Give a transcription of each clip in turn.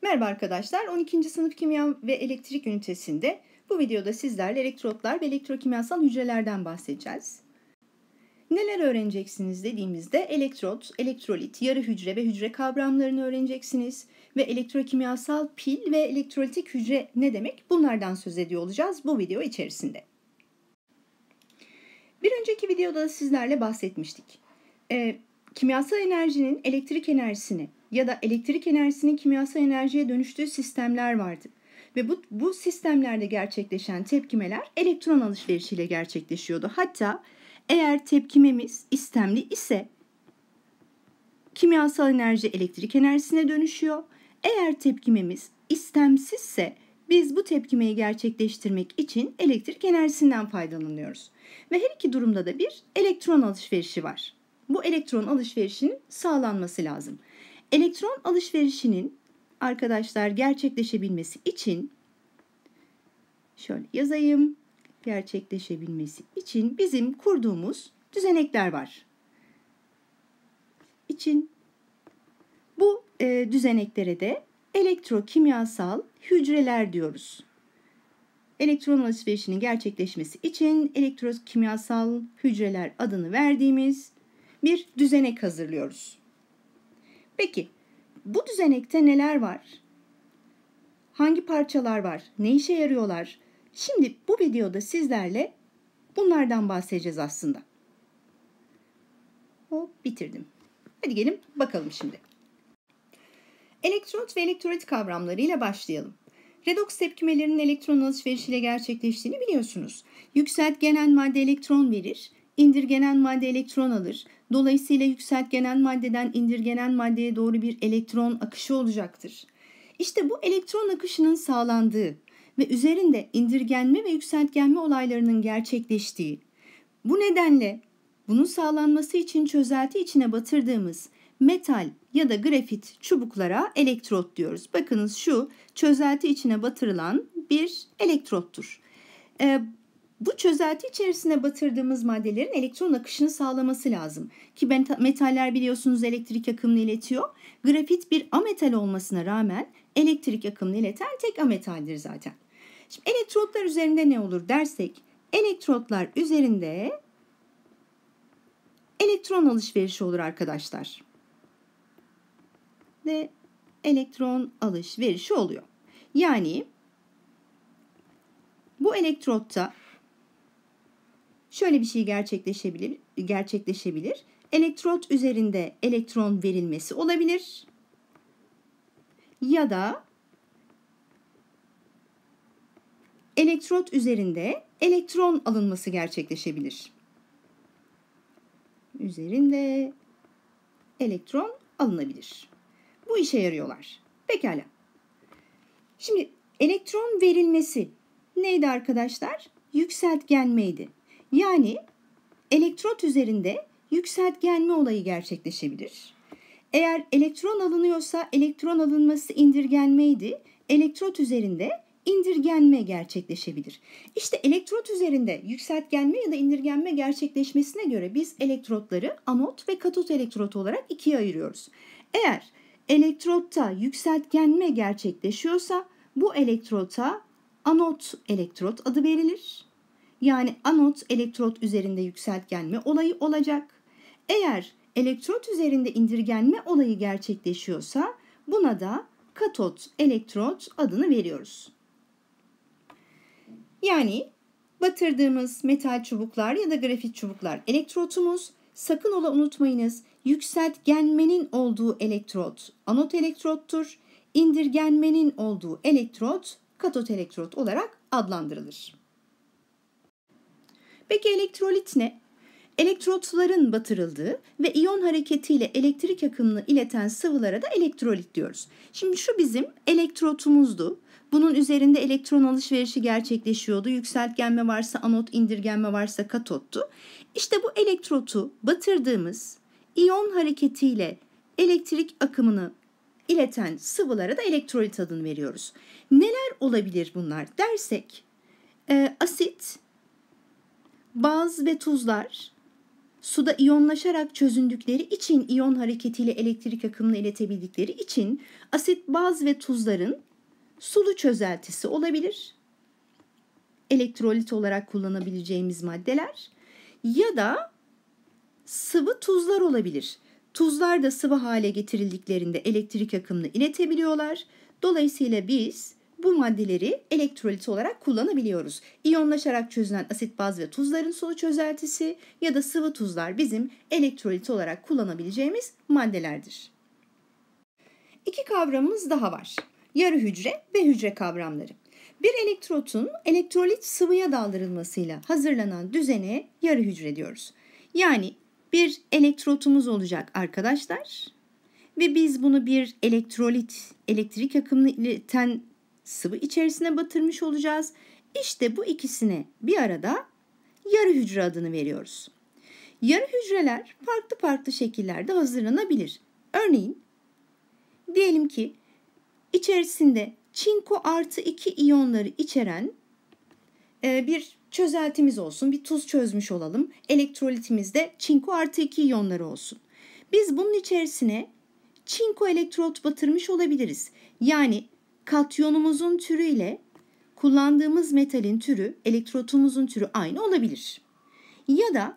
Merhaba arkadaşlar, 12. sınıf kimya ve elektrik ünitesinde bu videoda sizlerle elektrotlar ve elektrokimyasal hücrelerden bahsedeceğiz. Neler öğreneceksiniz dediğimizde elektrot, elektrolit, yarı hücre ve hücre kavramlarını öğreneceksiniz ve elektrokimyasal pil ve elektrolitik hücre ne demek bunlardan söz ediyor olacağız bu video içerisinde. Bir önceki videoda sizlerle bahsetmiştik. Kimyasal enerjinin elektrik enerjisine ya da elektrik enerjisinin kimyasal enerjiye dönüştüğü sistemler vardı. Ve bu sistemlerde gerçekleşen tepkimeler elektron alışverişiyle gerçekleşiyordu. Hatta eğer tepkimemiz istemli ise kimyasal enerji elektrik enerjisine dönüşüyor. Eğer tepkimemiz istemsizse biz bu tepkimeyi gerçekleştirmek için elektrik enerjisinden faydalanıyoruz. Ve her iki durumda da bir elektron alışverişi var. Bu elektron alışverişinin sağlanması lazım. Elektron alışverişinin arkadaşlar gerçekleşebilmesi için şöyle yazayım. Gerçekleşebilmesi için bizim kurduğumuz düzenekler var. Bu düzeneklere de elektrokimyasal hücreler diyoruz. Elektron alışverişinin gerçekleşmesi için elektrokimyasal hücreler adını verdiğimiz bir düzenek hazırlıyoruz. Peki bu düzenekte neler var? Hangi parçalar var? Ne işe yarıyorlar? Şimdi bu videoda sizlerle bunlardan bahsedeceğiz aslında. Bitirdim. Hadi gelin bakalım şimdi. Elektrot ve elektrolit kavramlarıyla başlayalım. Redoks tepkimelerinin elektron alışverişiyle gerçekleştiğini biliyorsunuz. Yükseltgenen madde elektron verir, indirgenen madde elektron alır. Dolayısıyla yükseltgenen maddeden indirgenen maddeye doğru bir elektron akışı olacaktır. İşte bu elektron akışının sağlandığı ve üzerinde indirgenme ve yükseltgenme olaylarının gerçekleştiği, bu nedenle bunun sağlanması için çözelti içine batırdığımız metal ya da grafit çubuklara elektrot diyoruz. Bakınız şu çözelti içine batırılan bir elektrottur. Bu çözelti içerisine batırdığımız maddelerin elektron akışını sağlaması lazım. Ki metaller biliyorsunuz elektrik akımını iletiyor. Grafit bir ametal olmasına rağmen elektrik akımını ileten tek ametaldir zaten. Şimdi elektrotlar üzerinde ne olur dersek, elektrotlar üzerinde elektron alışverişi olur arkadaşlar. Ve elektron alışverişi oluyor. Yani bu elektrotta şöyle bir şey gerçekleşebilir. Elektrot üzerinde elektron verilmesi olabilir. Ya da elektrot üzerinde elektron alınması gerçekleşebilir. Üzerinde elektron alınabilir. Bu işe yarıyorlar. Pekala. Şimdi elektron verilmesi neydi arkadaşlar? Yükseltgenmeydi. Yani elektrot üzerinde yükseltgenme olayı gerçekleşebilir. Eğer elektron alınıyorsa elektron alınması indirgenmeydi. Elektrot üzerinde indirgenme gerçekleşebilir. İşte elektrot üzerinde yükseltgenme ya da indirgenme gerçekleşmesine göre biz elektrotları anot ve katot elektrot olarak ikiye ayırıyoruz. Eğer elektrotta yükseltgenme gerçekleşiyorsa bu elektrota anot elektrot adı verilir. Yani anot elektrot üzerinde yükseltgenme olayı olacak. Eğer elektrot üzerinde indirgenme olayı gerçekleşiyorsa buna da katot elektrot adını veriyoruz. Yani batırdığımız metal çubuklar ya da grafit çubuklar elektrotumuz. Sakın ola unutmayınız, yükseltgenmenin olduğu elektrot anot elektrottur. İndirgenmenin olduğu elektrot katot elektrot olarak adlandırılır. Peki elektrolit ne? Elektrotların batırıldığı ve iyon hareketiyle elektrik akımını ileten sıvılara da elektrolit diyoruz. Şimdi şu bizim elektrotumuzdu. Bunun üzerinde elektron alışverişi gerçekleşiyordu. Yükseltgenme varsa anot, indirgenme varsa katottu. İşte bu elektrotu batırdığımız iyon hareketiyle elektrik akımını ileten sıvılara da elektrolit adını veriyoruz. Neler olabilir bunlar dersek, asit, baz ve tuzlar, suda iyonlaşarak çözündükleri için, iyon hareketiyle elektrik akımını iletebildikleri için asit, baz ve tuzların sulu çözeltisi olabilir. Elektrolit olarak kullanabileceğimiz maddeler ya da sıvı tuzlar olabilir. Tuzlar da sıvı hale getirildiklerinde elektrik akımını iletebiliyorlar. Dolayısıyla biz bu maddeleri elektrolit olarak kullanabiliyoruz. İyonlaşarak çözünen asit, baz ve tuzların sulu çözeltisi ya da sıvı tuzlar bizim elektrolit olarak kullanabileceğimiz maddelerdir. İki kavramımız daha var. Yarı hücre ve hücre kavramları. Bir elektrotun elektrolit sıvıya daldırılmasıyla hazırlanan düzene yarı hücre diyoruz. Yani bir elektrotumuz olacak arkadaşlar ve biz bunu bir elektrolit, elektrik akımını ileten sıvı içerisine batırmış olacağız. İşte bu ikisine bir arada yarı hücre adını veriyoruz. Yarı hücreler farklı farklı şekillerde hazırlanabilir. Örneğin diyelim ki içerisinde çinko artı 2 iyonları içeren bir çözeltimiz olsun. Bir tuz çözmüş olalım. Elektrolitimizde çinko artı 2 iyonları olsun. Biz bunun içerisine çinko elektrot batırmış olabiliriz. Yani katyonumuzun türü ile kullandığımız metalin türü, elektrotumuzun türü aynı olabilir. Ya da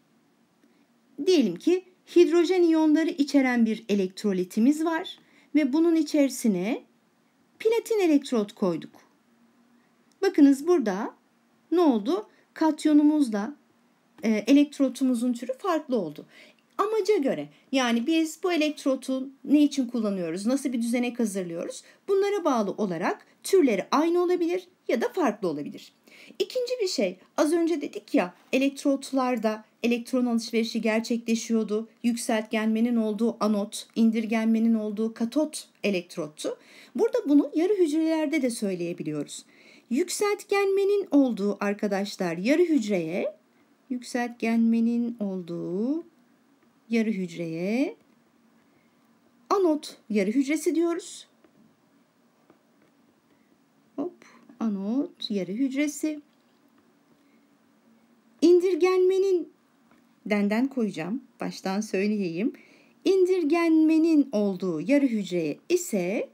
diyelim ki hidrojen iyonları içeren bir elektrolitimiz var ve bunun içerisine platin elektrot koyduk. Bakınız burada ne oldu? Katyonumuzla elektrotumuzun türü farklı oldu. Amaca göre, yani biz bu elektrotu ne için kullanıyoruz, nasıl bir düzenek hazırlıyoruz, bunlara bağlı olarak türleri aynı olabilir ya da farklı olabilir. İkinci bir şey, az önce dedik ya, elektrotlarda elektron alışverişi gerçekleşiyordu. Yükseltgenmenin olduğu anot, indirgenmenin olduğu katot elektrottu. Burada bunu yarı hücrelerde de söyleyebiliyoruz. Yükseltgenmenin olduğu arkadaşlar yarı hücreye, yükseltgenmenin olduğu yarı hücreye anot yarı hücresi diyoruz. Anot yarı hücresi. İndirgenmenin, denden koyacağım, baştan söyleyeyim. İndirgenmenin olduğu yarı hücreye ise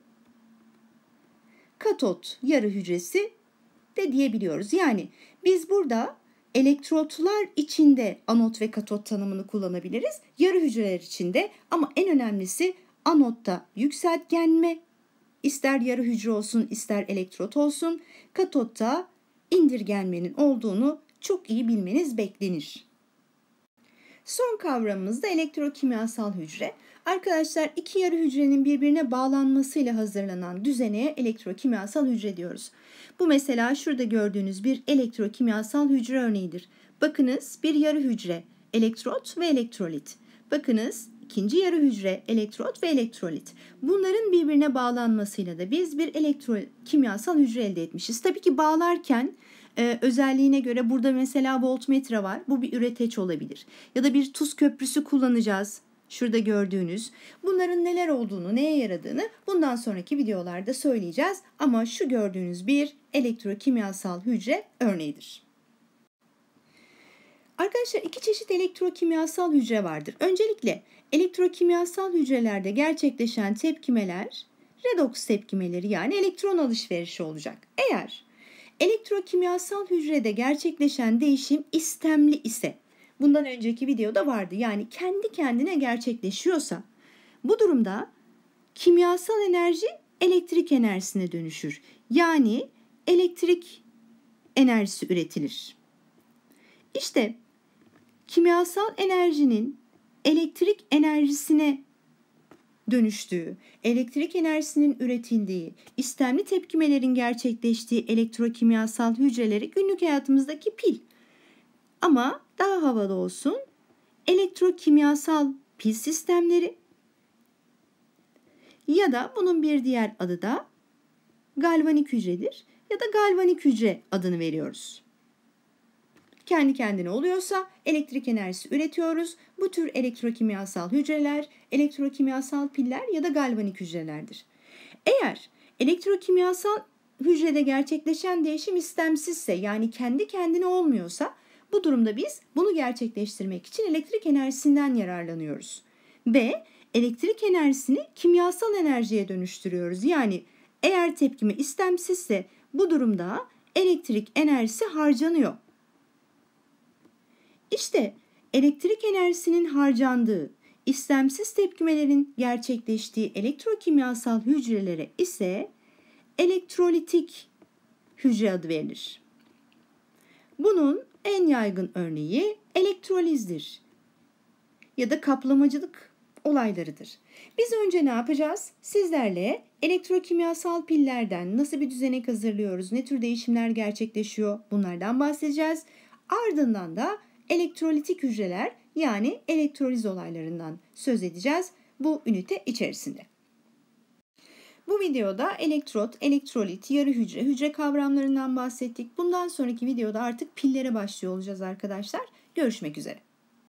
katot yarı hücresi de diyebiliyoruz. Yani biz burada elektrotlar içinde anot ve katot tanımını kullanabiliriz. Yarı hücreler içinde, ama en önemlisi anotta yükseltgenme, ister yarı hücre olsun ister elektrot olsun, katotta indirgenmenin olduğunu çok iyi bilmeniz beklenir. Son kavramımız da elektrokimyasal hücre. Arkadaşlar, iki yarı hücrenin birbirine bağlanmasıyla hazırlanan düzeneye elektrokimyasal hücre diyoruz. Bu mesela şurada gördüğünüz bir elektrokimyasal hücre örneğidir. Bakınız, bir yarı hücre, elektrot ve elektrolit. Bakınız, ikinci yarı hücre, elektrot ve elektrolit. Bunların birbirine bağlanmasıyla da biz bir elektrokimyasal hücre elde etmişiz. Tabii ki bağlarken özelliğine göre burada mesela voltmetre var. Bu bir üreteç olabilir. Ya da bir tuz köprüsü kullanacağız. Şurada gördüğünüz. Bunların neler olduğunu, neye yaradığını bundan sonraki videolarda söyleyeceğiz. Ama şu gördüğünüz bir elektrokimyasal hücre örneğidir. Arkadaşlar, iki çeşit elektrokimyasal hücre vardır. Öncelikle elektrokimyasal hücrelerde gerçekleşen tepkimeler redoks tepkimeleri, yani elektron alışverişi olacak. Eğer elektrokimyasal hücrede gerçekleşen değişim istemli ise, bundan önceki videoda vardı, yani kendi kendine gerçekleşiyorsa, bu durumda kimyasal enerji elektrik enerjisine dönüşür. Yani elektrik enerjisi üretilir. İşte kimyasal enerjinin elektrik enerjisine dönüştüğü, elektrik enerjisinin üretildiği, istemli tepkimelerin gerçekleştiği elektrokimyasal hücreleri günlük hayatımızdaki pil. Ama daha havalı olsun, elektrokimyasal pil sistemleri ya da bunun bir diğer adı da galvanik hücredir ya da galvanik hücre adını veriyoruz. Kendi kendine oluyorsa elektrik enerjisi üretiyoruz. Bu tür elektrokimyasal hücreler, elektrokimyasal piller ya da galvanik hücrelerdir. Eğer elektrokimyasal hücrede gerçekleşen değişim istemsizse, yani kendi kendine olmuyorsa, Bu durumda biz bunu gerçekleştirmek için elektrik enerjisinden yararlanıyoruz. Ve elektrik enerjisini kimyasal enerjiye dönüştürüyoruz. Yani eğer tepkime istemsizse bu durumda elektrik enerjisi harcanıyor. İşte elektrik enerjisinin harcandığı, istemsiz tepkimelerin gerçekleştiği elektrokimyasal hücrelere ise elektrolitik hücre adı verilir. Bunun en yaygın örneği elektrolizdir ya da kaplamacılık olaylarıdır. Biz önce ne yapacağız? Sizlerle elektrokimyasal pillerden nasıl bir düzenek hazırlıyoruz, ne tür değişimler gerçekleşiyor bunlardan bahsedeceğiz. Ardından da elektrolitik hücreler yani elektroliz olaylarından söz edeceğiz bu ünite içerisinde. Bu videoda elektrot, elektrolit, yarı hücre, hücre kavramlarından bahsettik. Bundan sonraki videoda artık pillere başlıyor olacağız arkadaşlar. Görüşmek üzere.